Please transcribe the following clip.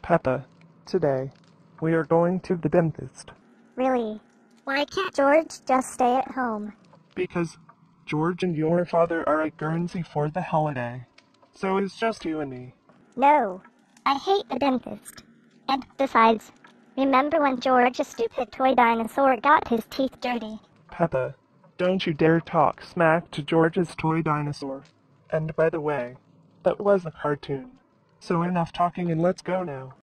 Peppa, today, we are going to the dentist. Really? Why can't George just stay at home? Because George and your father are at Guernsey for the holiday. So it's just you and me. No, I hate the dentist. And besides, remember when George's stupid toy dinosaur got his teeth dirty? Peppa, don't you dare talk smack to George's toy dinosaur. And by the way, that was a cartoon. So enough talking and let's go now.